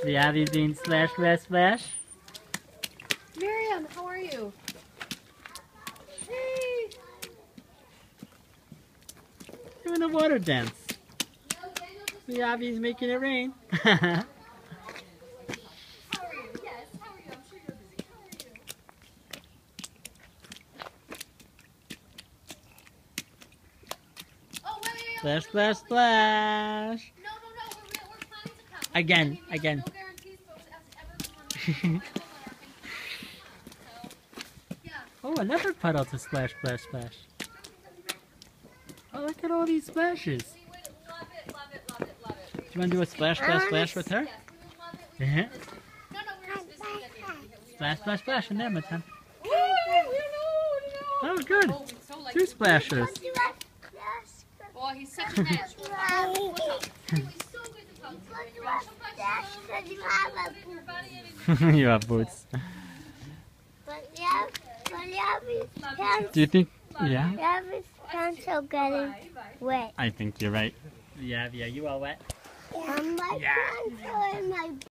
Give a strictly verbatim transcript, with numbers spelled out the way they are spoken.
The Abby being splash, splash, splash. Miriam, how are you? Hey. Doing a water dance. The Abby's making it rain. How are you? Yes, how are you? I'm sure you're busy. How are you? Oh, wait, wait, wait. Splash, splash, splash. No, no, no. We're, we're planning to come. Again, I mean, there's again. No guarantees, but as ever so, yeah. Oh, another puddle to splash, splash, splash. Oh, look at all these splashes. We would love it, love it, love it, love it. Do you want to do a splash, splash, splash with her? Yes, we would love it. Uh-huh. No, no, we're just busy getting Splash, splash, splash in there, my time. Ooh, no, no. Oh, good. Oh, it's so like Two splashes. Oh, he's such a mess. Anyway, so good to talk to you. Your body and You have boots. Do you think? Yeah. Abby's pants are getting wet. I think you're right. Yeah, yeah, you all wet? And my Yeah. pants are in my